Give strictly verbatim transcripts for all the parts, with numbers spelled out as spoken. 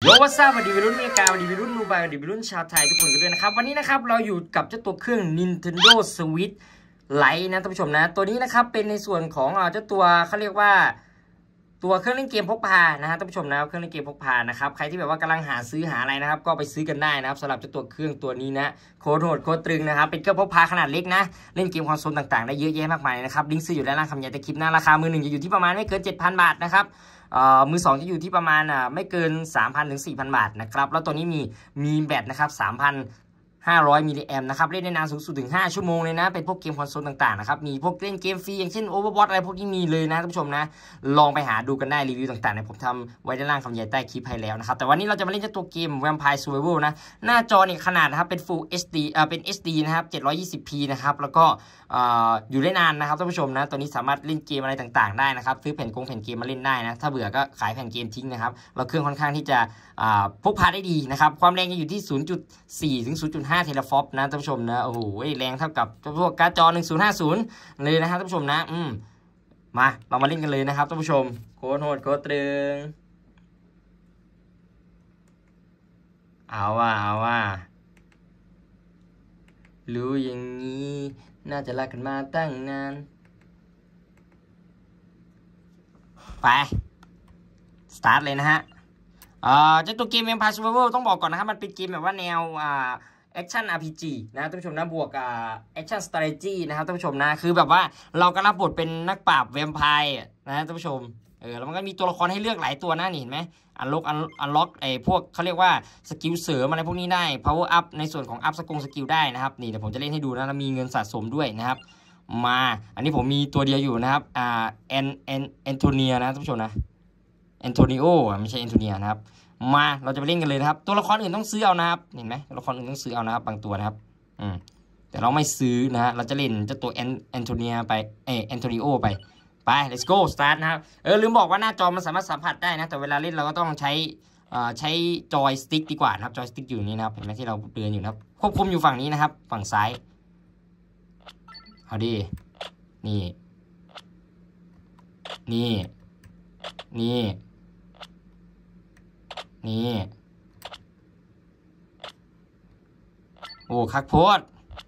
โลวัสซ่าวันดีวัยรุ่นอเมริกาวันดีวัยรุ่นนูบายวันดีวัยรุ่นชาวไทยทุกคนกันด้วยนะครับวันนี้นะครับเราอยู่กับเจ้าตัวเครื่อง Nintendo Switch Lite นะท่านผู้ชมนะตัวนี้นะครับเป็นในส่วนของเจ้าตัวเขาเรียกว่าตัวเครื่องเล่นเกมพกพานะฮะท่านผู้ชมนะเครื่องเล่นเกมพกพานะครับใครที่แบบว่ากำลังหาซื้อหาอะไรนะครับก็ไปซื้อกันได้นะครับสำหรับเจ้าตัวเครื่องตัวนี้นะโคตรโหดโคตรตรึงนะครับเป็นเครื่องพกพาขนาดเล็กนะเล่นเกมคอนโซลต่างๆได้เยอะแยะมากมายนะครับลิงก์ซื้ออยู่ด้านล่างคำใหญ่แต่คลิปหน้าราคามือหนึ่งจะอยู่ที่ประมาณไม่เกิน เจ็ดพัน บาทนะครับมือสองจะอยู่ที่ประมาณอ่าไม่เกิน สามพัน ถึง สี่พัน บาทนะครับแล้วตัวนี้มีมีแบตนะครับ สามพันห้าร้อย มิลลิแอมป์นะครับเล่นได้นานสูงสุดถึงห้าชั่วโมงเลยนะเป็นพวกเกมคอนโซลต่างๆนะครับมีพวกเล่นเกมฟรีอย่างเช่น Overwatch อะไรพวกนี้มีเลยนะท่านผู้ชมนะลองไปหาดูกันได้รีวิวต่างๆเนี่ยผมทำไว้ด้านล่างคำใหญ่ใต้คลิปให้แล้วนะครับแต่วันนี้เราจะมาเล่นเจ้าตัวเกม Vampire Survival นะหน้าจอเนี่ยขนาดนะครับเป็น Full เอช ดี อ่าเป็น เอช ดี นะครับ เจ็ดร้อยยี่สิบพี นะครับแล้วก็อ่าอยู่ได้นานนะครับท่านผู้ชมนะตัวนี้สามารถเล่นเกมอะไรต่างๆได้นะครับซื้อแผ่นกงแผ่นเกมมาเล่นได้นะถ้าเบื่อก็ขายแผ่นเกมทิ้งนะครับเราเครื่องค่อนข้างที่จะอ่าพกพาได้ดีนะครับความแรงจะอยู่ที่ ศูนย์จุดสี่ ถึง ศูนย์จุดห้า เทราฟลอปนะท่านผู้ชมนะโอ้โหแรงเท่ากับพวกการ์ดจอหนึ่งพันห้าสิบเลยนะครับท่านผู้ชมนะอืมมาเรามาเล่นกันเลยนะครับท่านผู้ชมโคตรโหดโคตรตรึงเอาว่าเอาว่ารู้อย่างนี้น่าจะรักกันมาตั้งนานไปสตาร์ทเลยนะฮะเอ่อเจ้าตัวเกม Vampire Survival ต้องบอกก่อนนะครับมันเป็นเกมแบบว่าแนวอ่าแอคชั่น อาร์ พี จี นะท่านผู้ชมนะบวกกับแอคชั่น strategy นะครับท่านผู้ชมนะคือแบบว่าเราก็รับบทเป็นนักปราบแวมไพร์นะท่านผู้ชมเออแล้วมันก็มีตัวละครให้เลือกหลายตัวนะนี่เห็นไหมอันล็อกอันล็อกไอ้พวกเขาเรียกว่าสกิลเสริมอะไรพวกนี้ได้ power up ในส่วนของ up สกงสกิลได้นะครับนี่เดี๋ยวผมจะเล่นให้ดูนะแล้วมีเงินสะสมด้วยนะครับมาอันนี้ผมมีตัวเดียวอยู่นะครับอ่าแอนแอนแอนโทเนียนะท่านผู้ชมนะแอนโทนิโอไม่ใช่แอนโทเนียนะครับมาเราจะไปเล่นกันเลยนะครับตัวละครอื่นต้องซื้อเอานะครับเห็นไหมตัวละครอื่นต้องซื้อเอานะครับบางตัวนะครับอืมแต่เราไม่ซื้อนะฮะเราจะเล่นเจ้าตัวแอนแอนโทเนียไปเออแอนโทนิโอไปไป let's go start นะครับเออลืมบอกว่าหน้าจอมันสามารถสัมผัสได้นะแต่เวลาเล่นเราก็ต้องใช้อ่าใช้จอยสติ๊กดีกว่านะครับจอยสติ๊กอยู่นี่นะครับเห็นไหมที่เราเดินอยู่นะครับควบคุมอยู่ฝั่งนี้นะครับฝั่งซ้ายเอาดินี่นี่นี่นี่โอ้คักโพด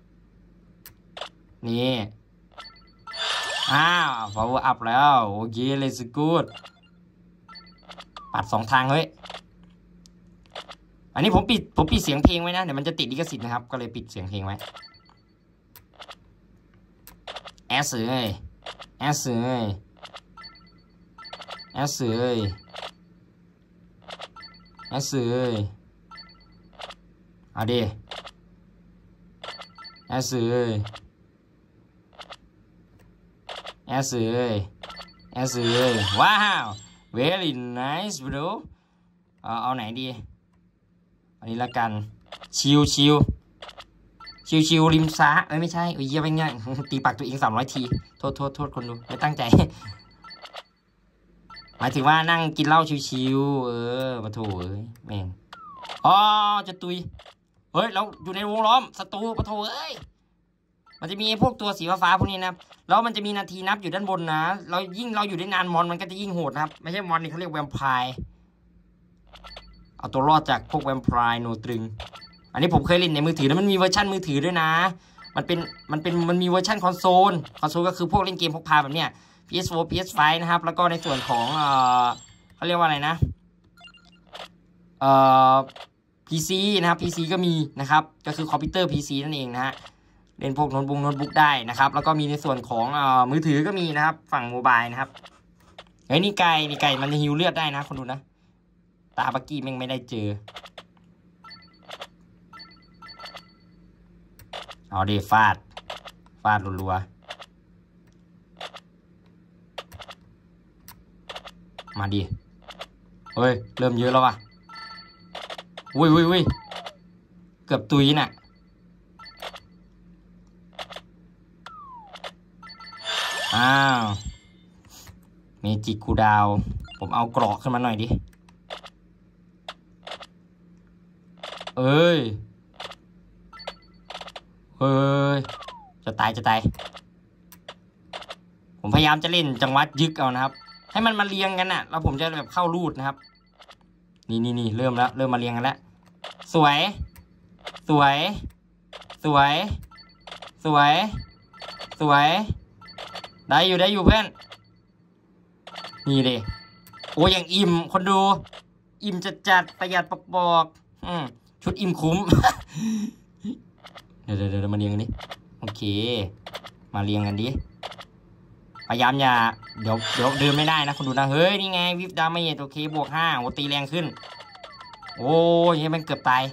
นี่อ้าว power up แล้วโอเค let's go ปัดสองทางเฮ้ยอันนี้ผมปิดผมปิดเสียงเพลงไว้นะเดี๋ยวมันจะติดลิขสิทธิ์นะครับก็เลยปิดเสียงเพลงไว้แอสเอ้ยแอสเอ้ยแอสเอ้ยแอสเอ้ยเอาดิแอสเอ้ยแอสเอ้ยแอสเอ้ยว้าว very nice bro เอาเอาไหนดีอันนี้ละกันชิวชิวชิวชิวริมซ้าเอ้ยไม่ใช่อุ้ยเยี่ยมไปง่ายตีปากตัวเองสามร้อยทีโทษโทษโทษคนดูไม่ตั้งใจหมายถึงว่านั่งกินเหล้าชิวๆเออมาถูเอ้ยแม่งอ๋อจะตุยเฮ้ยเราอยู่ในวงล้อมศัตรูปะโถเอ้ยมันจะมีพวกตัวสีฟ้าๆพวกนี้นะแล้วมันจะมีนาทีนับอยู่ด้านบนนะเรายิ่งเราอยู่ได้นานมอนมันก็จะยิ่งโหดนะครับไม่ใช่มอนนี่เขาเรียกแวมไพร์เอาตัวรอดจากพวกแวมไพร์โนตรึงอันนี้ผมเคยเล่นในมือถือแล้วมันมีเวอร์ชันมือถือด้วยนะมันเป็นมันเป็นมันมีเวอร์ชันคอนโซลคอนโซลก็คือพวกเล่นเกมพกพาแบบเนี้ย พี เอส โฟร์ พี เอส ไฟว์ นะครับแล้วก็ในส่วนของเอ่อเขาเรียกว่าอะไรนะเอ่อ พี ซี นะครับ พี ซี ก็มีนะครับก็คือคอมพิวเตอร์ พี ซี นั่นเองนะฮะเล่นพวกโน้ตบุ๊กโน้ตบุ๊กได้นะครับแล้วก็มีในส่วนของเอ่อมือถือก็มีนะครับฝั่งโมบายนะครับเฮ้ยนี่ไก่นี่ไก่มันจะฮิวเลือดได้นะคนดูนะตาบักกี้แม่งไม่ได้เจอเอาดิฟาดฟาดรัวๆมาดิเฮ้ยเริ่มเยอะแล้วว่ะวุ้ยวุ้ยวุ้ยเกือบตุยน่ะอ้าวเมจิคูดาวผมเอากรอกขึ้นมาหน่อยดิเอ้ยเฮ้ยจะตายจะตายผมพยายามจะเล่นจังหวะยึกเอานะครับให้มันมาเรียงกันน่ะแล้วผมจะแบบเข้ารูดนะครับนี่นี่นี่เริ่มแล้วเริ่มมาเรียงกันแล้วสวยสวยสวยสวยสวยได้อยู่ได้อยู่เพื่อนนี่ดิโอ้ยังอิ่มคนดูอิ่มจัดจัดประหยัดปอกบอกอืมชุดอิ่มคุ้ม เดี๋ยวเดี๋ยวมาเรียงกันดิโอเคมาเรียงกันดิพยายามอย่าเดี๋ยวเดี๋ยวเดินไม่ได้นะคนดูนะเฮ้ยนี่ไงวิบดาเมจโอเคบวกห้าโอ้ตีแรงขึ้นโอ้ยยังมันเกือบตาย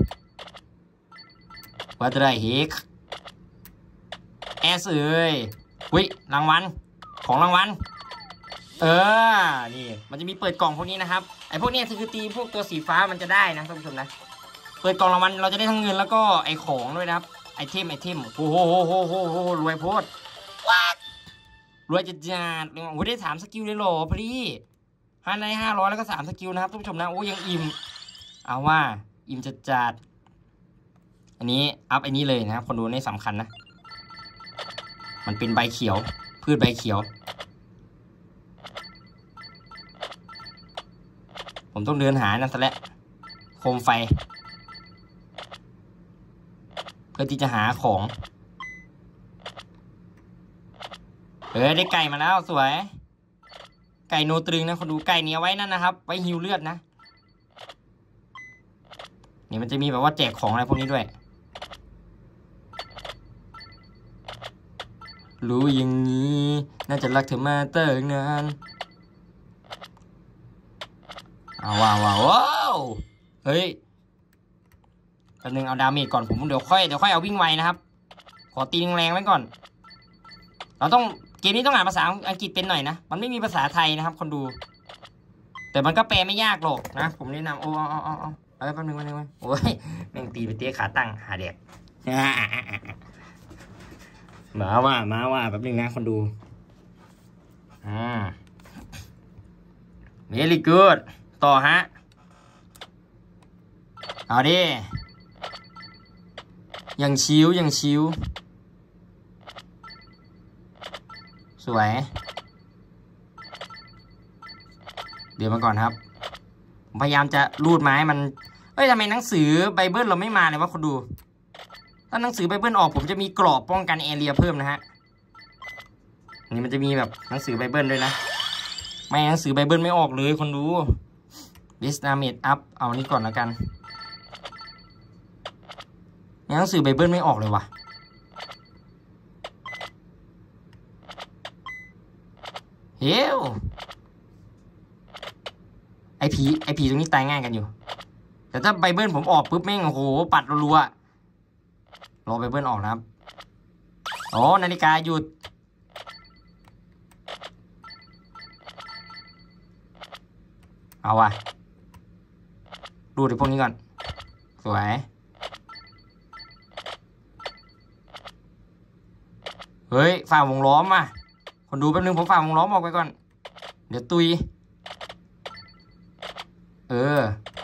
ว่าจะได้เฮกแอสเอ้ยวิรางวัลของรางวัลเออนี่มันจะมีเปิดกล่องพวกนี้นะครับไอพวกนี้คือตีพวกตัวสีฟ้ามันจะได้นะท่านผู้ชมนะเปิดกล่องรางวัลเราจะได้ทั้งเงินแล้วก็ไอของด้วยนะครับไอเทมไอเทมโอ้โหโอ้โหโอ้โหรวยโพดว้ารวยจัดจัดโอ้ได้สามสกิลเลยหรอพี่ห้าในห้าร้อยแล้วก็สามสกิลนะครับท่านผู้ชมนะโอ้ยังอิ่มเอาว่าอิ่มจัดจัดอันนี้อัพอันนี้เลยนะครับคนดูนี่สำคัญนะมันเป็นใบเขียวพืชใบเขียวผมต้องเดินหานั่นซะแล้วโคมไฟเพื่อที่จะหาของเออได้ไก่มาแล้วสวยไก่โนตรึงนะคนดูไก่เนี้ยไว้นั่นนะครับไว้ฮิวเลือดนะนี่มันจะมีแบบว่าแจกของอะไรพวกนี้ด้วยรู้อย่างนี้น่าจะรักเธอมาตั้งนานเอาว้าวว้าวเฮ้ยแป๊บนึงเอาดาเมจก่อนผมเดี๋ยวค่อยเดี๋ยวค่อยเอาวิ่งไวนะครับขอตีแรงๆไว้ก่อนเราต้องเกมนี้ต้องอ่านภาษาอังกฤษเป็นหน่อยนะมันไม่มีภาษาไทยนะครับคนดูแต่มันก็แปลไม่ยากหรอกนะผมแนะนำโอ้เอาเอาเอาเอาเอาแป๊บนึงแป๊บนึงโอ้ยแม่งตีไปเตี้ยขาตั้งหาเด็กมาว่ามาว่าแป๊บนึงนะคนดูอ่า very good ต่อฮะเอาดิยังชิวยังชิวสวยเดี๋ยวมาก่อนครับผมพยายามจะรูดไม้มันเอ้ยทำไมหนังสือไบเบิลเราไม่มาเลยวะคนดูถ้าหนังสือไบเบิลออกผมจะมีกรอบป้องกันแอเรียเพิ่มนะฮะนี่มันจะมีแบบหนังสือไบเบิลด้วยนะไม่หนังสือไบเบิลไม่ออกเลยคนดู Best Damage Up เอานี้ก่อนแล้วกันหนังสือไบเบิลไม่ออกเลยวะเฮ้ยไอผีไอผีตรงนี้ตายง่ายกันอยู่แต่ถ้าไบเบิลผมออกปุ๊บแม่งโอ้โหปัดรัวๆรอไบเบิลออกนะครับอ๋อนาฬิกาหยุดเอาว่ะดูดิพวกนี้ก่อนสวยเฮ้ยฝ่าวงล้อมอ่ะคนดูแป๊บนึงผมฝ่าวงล้อมออกไปก่อนเดี๋ยวตุยเออ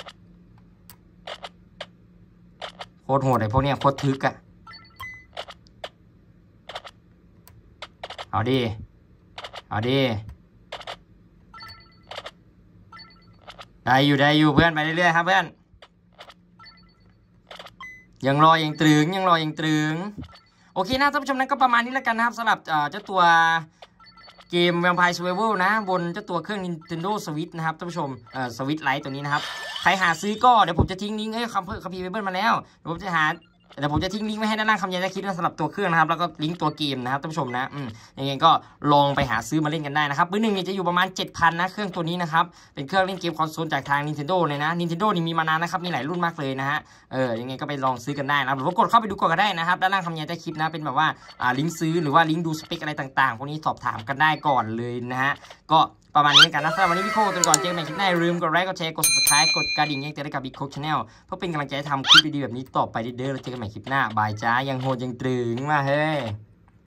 โคตรโหดไอ้พวกเนี้ยโคตรทึกอ่ะเอาดิเอาดิได้อยู่ได้อยู่เพื่อนไปเรื่อยๆครับเพื่อนยังรอยังตรึงยังรอยังตรึงโอเคนะท่านผู้ชมนั้นก็ประมาณนี้แล้วกันนะครับสำหรับเจ้าตัวเกม Vampire Survival นะบนเจ้าตัวเครื่อง Nintendo Switch นะครับท่านผู้ชมเอ่อ Switch Lite ตัวนี้นะครับใครหาซื้อก็เดี๋ยวผมจะทิ้งลิงก์ให้คำเพิ่มคัมภีร์ไบเบิลมาแล้วเดี๋ยวผมจะหาเดี๋ยวผมจะทิ้งลิงก์ไว้ให้ด้านล่างคำยันได้คิดสำหรับตัวเครื่องนะครับแล้วก็ลิงก์ตัวเกมนะครับท่านผู้ชมนะอืมยังไงก็ลองไปหาซื้อมาเล่นกันได้นะครับมือหนึ่งเนี่ยจะอยู่ประมาณ เจ็ดพัน นะเครื่องตัวนี้นะครับเป็นเครื่องเล่นเกมคอนโซลจากทาง Nintendo เลยนะ Nintendo นี่มีมานานนะครับมีหลายรุ่นมากเลยนะฮะเออยังไงก็ไปลองซื้อกันได้นะหรือว่ากดเข้าไปดูก่อนก็ได้นะครับด้านล่างคำยันได้คลิปนะเป็นแบบว่าอ่าลิงก์ซื้อหรือว่าลิงก์ดูสเปคอะไรต่างๆพวกนี้สอบถามกันได้ก่อนเลยนะฮะก็ประมาณนี้กันนะสำหรับวันนี้พี่โคตัวก่อนเจอกันใหม่คลิปหน้าอย่าลืมกดไลค์กดแชร์กด ซับสไครบ์ กดกระดิ่งแจ้งเตือนให้กับ Big Coke Channel เพื่อเป็นกำลังใจให้ทำคลิปดีๆแบบนี้ต่อไปเด้อๆแล้วเจอกันใหม่คลิปหน้าบายจ้ายังโหดยังตรึงมาเฮ้